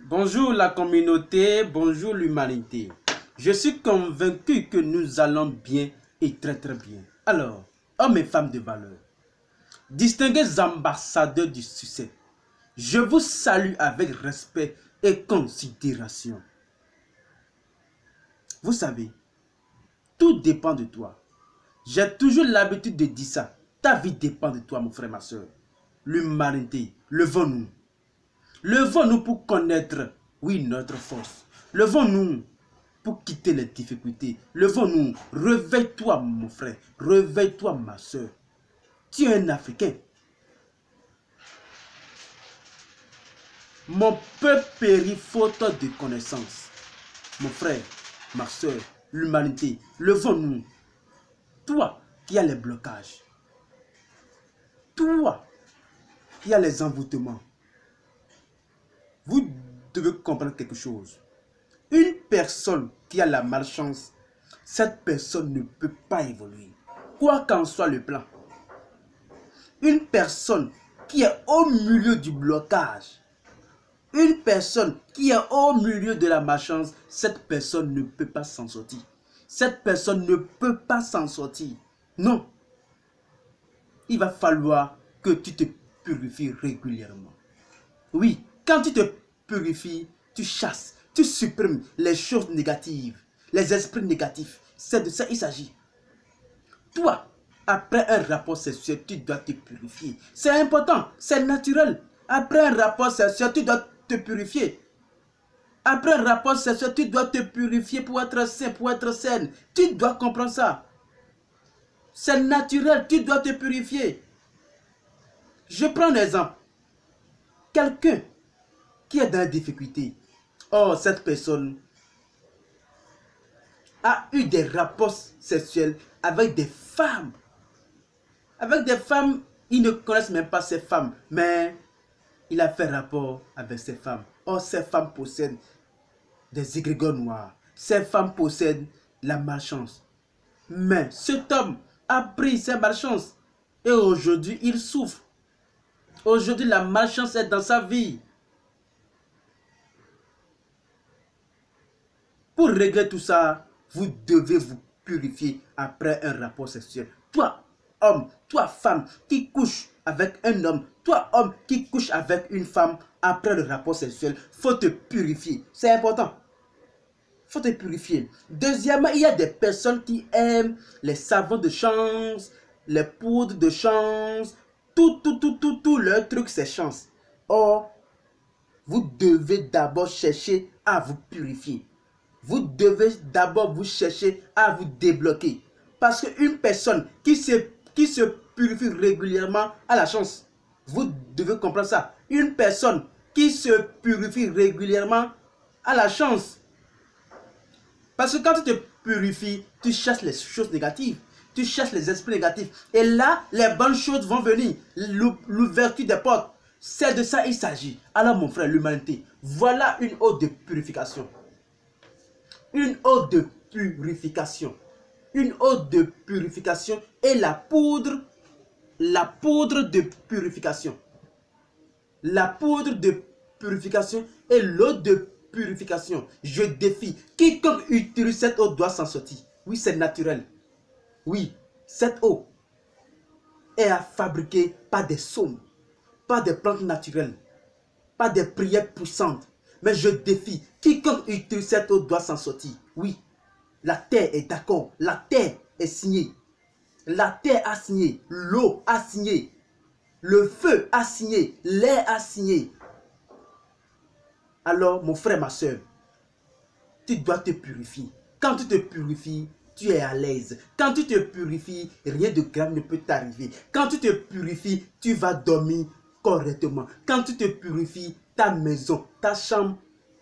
Bonjour la communauté, bonjour l'humanité. Je suis convaincu que nous allons bien et très bien. Alors, hommes et femmes de valeur, distingués ambassadeurs du succès, je vous salue avec respect et considération. Vous savez, tout dépend de toi. J'ai toujours l'habitude de dire ça. Ta vie dépend de toi, mon frère, ma soeur. L'humanité, levons-nous. Levons-nous pour connaître, oui, notre force. Levons-nous pour quitter les difficultés. Levons-nous. Réveille-toi, mon frère. Réveille-toi, ma soeur. Tu es un Africain. Mon peuple périt faute de connaissance. Mon frère, ma soeur, l'humanité, levons-nous. Toi qui as les blocages. Toi qui as les envoûtements. Vous devez comprendre quelque chose. Une personne qui a la malchance, cette personne ne peut pas évoluer, quoi qu'en soit le plan. Une personne qui est au milieu du blocage, une personne qui est au milieu de la malchance, cette personne ne peut pas s'en sortir. Cette personne ne peut pas s'en sortir. Non. Il va falloir que tu te purifies régulièrement. Oui, quand tu te purifies, tu chasses, tu supprimes les choses négatives, les esprits négatifs. C'est de ça qu'il s'agit. Toi, après un rapport sexuel, tu dois te purifier. C'est important, c'est naturel. Après un rapport sexuel, tu dois te purifier. Après un rapport sexuel, tu dois te purifier pour être sain, pour être saine. Tu dois comprendre ça. C'est naturel, tu dois te purifier. Je prends un exemple. Quelqu'un qui est dans la difficulté. Oh, cette personne a eu des rapports sexuels avec des femmes. Avec des femmes, ils ne connaissent même pas ces femmes. Mais il a fait rapport avec ces femmes. Oh, ces femmes possèdent des égrégores noirs. Ces femmes possèdent la malchance. Mais cet homme a pris sa malchance. Et aujourd'hui, il souffre. Aujourd'hui, la malchance est dans sa vie. Pour régler tout ça, vous devez vous purifier après un rapport sexuel. Toi, homme, toi, femme, qui couche avec un homme, toi, homme, qui couche avec une femme après le rapport sexuel, faut te purifier. C'est important. Faut te purifier. Deuxièmement, il y a des personnes qui aiment les savons de chance, les poudres de chance, tout leur truc, c'est chance. Or, vous devez d'abord chercher à vous purifier. Vous devez d'abord vous chercher à vous débloquer. Parce qu'une personne qui se purifie régulièrement a la chance. Vous devez comprendre ça. Une personne qui se purifie régulièrement a la chance. Parce que quand tu te purifies, tu chasses les choses négatives. Tu chasses les esprits négatifs. Et là, les bonnes choses vont venir. L'ouverture des portes. C'est de ça qu'il s'agit. Alors mon frère, l'humanité, voilà une eau de purification. Une eau de purification. Une eau de purification et la poudre de purification. La poudre de purification et l'eau de purification. Je défie. Quiconque utilise cette eau doit s'en sortir. Oui, c'est naturel. Oui, cette eau est fabriquée par des saumes, par des plantes naturelles, par des prières puissantes. Mais je défie. Quiconque utilise cette eau doit s'en sortir. Oui, la terre est d'accord. La terre est signée. La terre a signé. L'eau a signé. Le feu a signé. L'air a signé. Alors, mon frère, ma soeur, tu dois te purifier. Quand tu te purifies, tu es à l'aise. Quand tu te purifies, rien de grave ne peut t'arriver. Quand tu te purifies, tu vas dormir correctement. Quand tu te purifies, ta maison, ta chambre,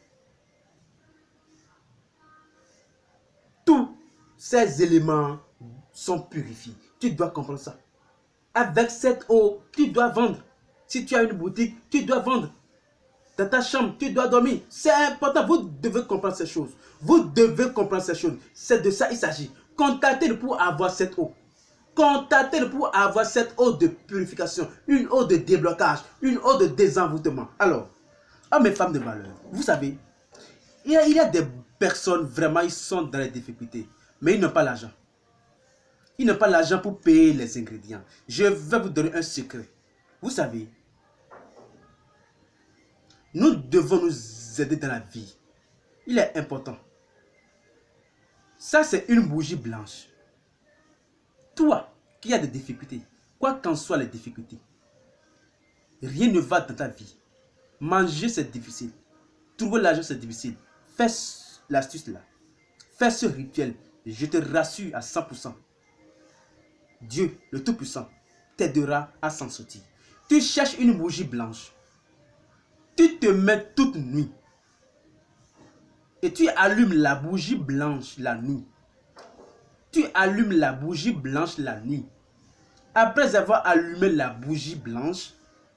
tous ces éléments sont purifiés. Tu dois comprendre ça. Avec cette eau, tu dois vendre. Si tu as une boutique, tu dois vendre. Dans ta chambre, tu dois dormir. C'est important. Vous devez comprendre ces choses. Vous devez comprendre ces choses. C'est de ça qu'il s'agit. Contactez-le pour avoir cette eau. Contactez-le pour avoir cette eau de purification. Une eau de déblocage. Une eau de désenvoûtement. Alors, Hommes et femmes de valeur, vous savez, il y a des personnes, vraiment, ils sont dans les difficultés, mais ils n'ont pas l'argent. Ils n'ont pas l'argent pour payer les ingrédients. Je vais vous donner un secret. Vous savez, nous devons nous aider dans la vie. Il est important. Ça, c'est une bougie blanche. Toi qui as des difficultés, quoi qu'en soient les difficultés, rien ne va dans ta vie. Manger, c'est difficile. Trouver l'argent, c'est difficile. Fais l'astuce là. Fais ce rituel. Je te rassure à 100%. Dieu, le Tout-Puissant, t'aidera à s'en sortir. Tu cherches une bougie blanche. Tu te mets toute nuit. Et tu allumes la bougie blanche la nuit. Tu allumes la bougie blanche la nuit. Après avoir allumé la bougie blanche,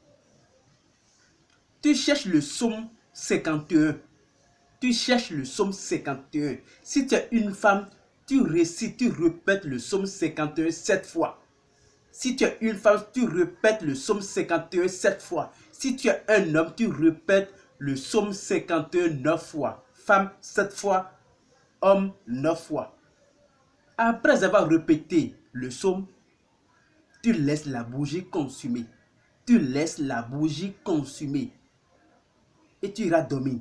tu cherches le psaume 51. Tu cherches le psaume 51. Si tu es une femme, tu récites, tu répètes le psaume 51 7 fois. Si tu es une femme, tu répètes le psaume 51 7 fois. Si tu es un homme, tu répètes le psaume 51 9 fois. Femme 7 fois, homme 9 fois. Après avoir répété le psaume, tu laisses la bougie consumer. Tu laisses la bougie consumer. Et tu iras dormir.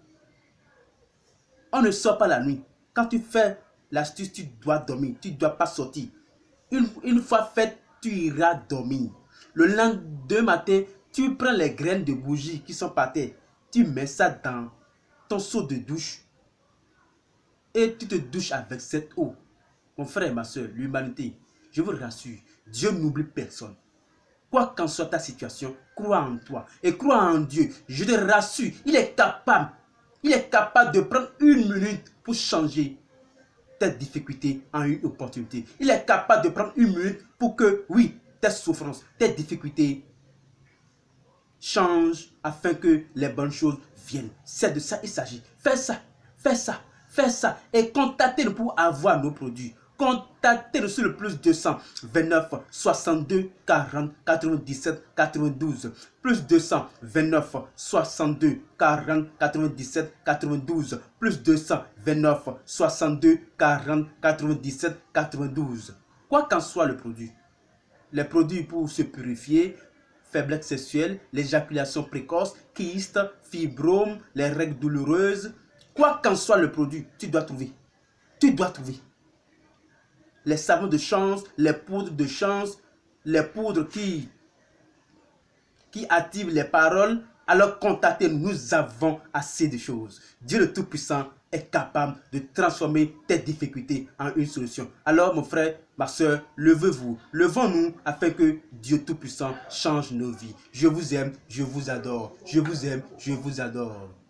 On ne sort pas la nuit. Quand tu fais l'astuce, tu dois dormir. Tu ne dois pas sortir. Une fois fait, tu iras dormir. Le lendemain matin, tu prends les graines de bougie qui sont par terre. Tu mets ça dans ton seau de douche. Et tu te douches avec cette eau. Mon frère et ma soeur, l'humanité, je vous rassure, Dieu n'oublie personne. Quoi qu'en soit ta situation, crois en toi et crois en Dieu. Je te rassure, il est capable. Il est capable de prendre une minute pour changer tes difficultés en une opportunité. Il est capable de prendre une minute pour que, oui, tes souffrances, tes difficultés changent afin que les bonnes choses viennent. C'est de ça il s'agit. Fais ça, fais ça, fais ça et contactez-nous pour avoir nos produits. Contactez-nous sur le plus 229 62 40 97 92. Plus 229 62 40 97 92. Plus 229 62 40 97 92. Quoi qu'en soit le produit, les produits pour se purifier, faiblesse sexuelle, l'éjaculation précoce, kyste, fibrome, les règles douloureuses, quoi qu'en soit le produit, tu dois trouver. Tu dois trouver. Les savons de chance, les poudres de chance, les poudres qui activent les paroles, alors contactez-nous, nous avons assez de choses. Dieu le Tout-Puissant est capable de transformer tes difficultés en une solution. Alors mon frère, ma soeur, levez-vous, levons-nous afin que Dieu Tout-Puissant change nos vies. Je vous aime, je vous adore, je vous aime, je vous adore.